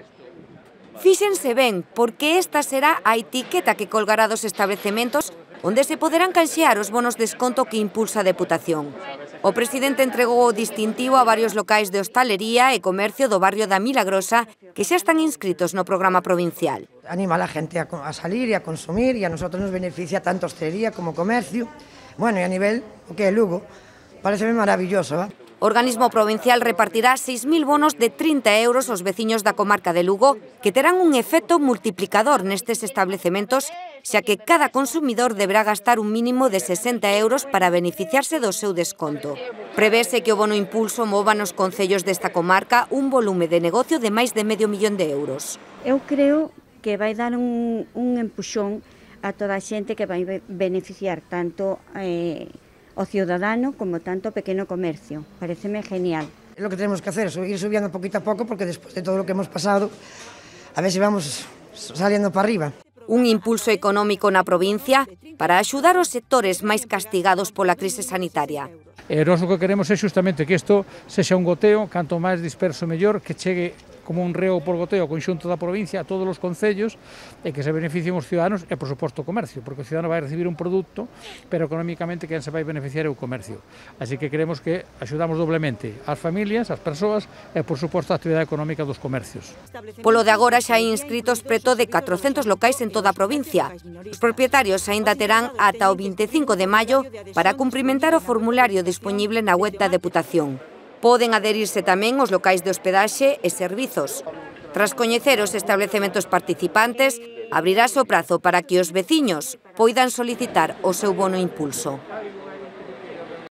Fíxense ben, porque esta será a etiqueta que colgará dos establecementos onde se poderán canxear os bonos de desconto que impulsa a Deputación. O presidente entregou o distintivo a varios locais de hostalería e comercio do barrio da Milagrosa que xa están inscritos no programa provincial. Anima a la gente a salir e a consumir e a nosotros nos beneficia tanto hostelería como comercio. Bueno, e a nivel, o que é Lugo, pareceme maravilloso, ¿va? O organismo provincial repartirá 6.000 bonos de 30 euros aos veciños da comarca de Lugo que terán un efecto multiplicador nestes establecementos, xa que cada consumidor deberá gastar un mínimo de 60 euros para beneficiarse do seu desconto. Prevese que o bono impulso mova nos concellos desta comarca un volume de negocio de máis de medio millón de euros. Eu creo que vai dar un empuxón a toda a xente que vai beneficiar tanto o ciudadano como tanto o pequeno comercio. Pareceme genial. Lo que tenemos que hacer es ir subiendo poquito a poco porque después de todo lo que hemos pasado, a ver si vamos saliendo para arriba. Un impulso económico na provincia para axudar os sectores máis castigados pola crise sanitaria. E nós o que queremos é xustamente que isto sexa un goteo, canto máis disperso mellor, que chegue como un reo por goteo ao conxunto da provincia, a todos os concellos, e que se beneficien os ciudadanos e, por suposto, o comercio, porque o ciudadano vai recibir un produto, pero económicamente quen se vai beneficiar é o comercio. Así que queremos que axudamos doblemente ás familias, ás persoas e, por suposto, a actividade económica dos comercios. Polo de agora xa hai inscritos preto de 400 locais en toda a provincia. Os propietarios aínda terán ata o 25 de maio para cumprimentar o formulario disponible na web da Deputación. Poden adherirse tamén os locais de hospedaxe e servizos. Tras coñecer os establecementos participantes, abrirase o prazo para que os veciños poidan solicitar o seu bono impulso.